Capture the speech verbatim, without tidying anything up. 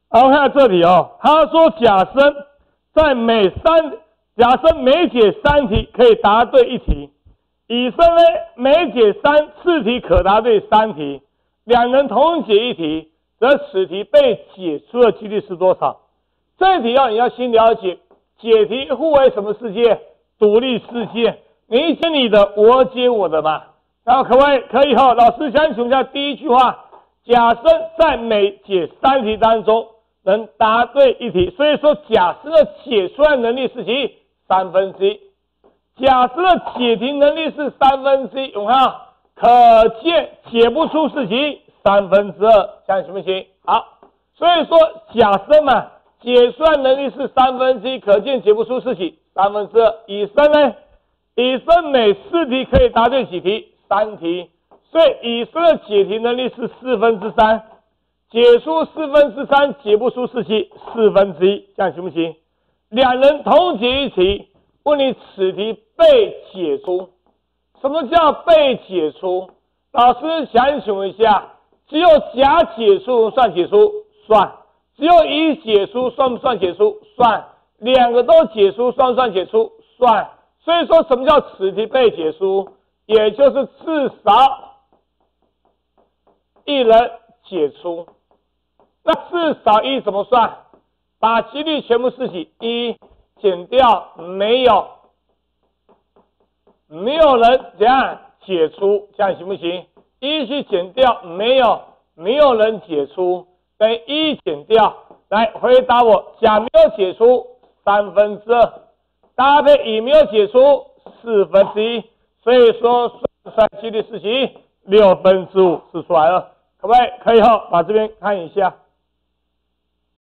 好，看到这里哦，他说甲生在每三，甲生每解三题可以答对一题，乙生呢每解三次题可答对三题，两人同解一题，则此题被解出的几率是多少？这题要你要先了解，解题互为什么世界？独立世界，你解你的，我解我的嘛。然后可不可以？可以哈。老师想请问一下第一句话，甲生在每解三题当中能答对一题，所以说甲生的解出来能力是几？三分之一。甲生的解题能力是三分之一，有没有？可见解不出是几？三分之二，这样行不行？好，所以说甲生嘛，解出来能力是三分之一，可见解不出是几？三分之二。乙生呢？乙生每四题可以答对几题？三题。所以乙生的解题能力是四分之三，解出四分之三，解不出是几？四分之一，这样行不行？两人同解一题，问你此题被解出。什么叫被解出？老师想请问一下，只有甲解出算解出？算。只有乙解出算不算解出？算。两个都解出算不算解出？算。所以说什么叫此题被解出？也就是至少一人解出。那至少一怎么算？把几率全部是几？一减掉没有，没有人怎样解出，这样行不行？一去减掉没有，没有人解出，等于一减掉。来回答我，甲没有解出三分之二，搭配乙没有解出四分之一，所以说算算几率是几？六分之五是出来了，可不可以？可以后把这边看一下。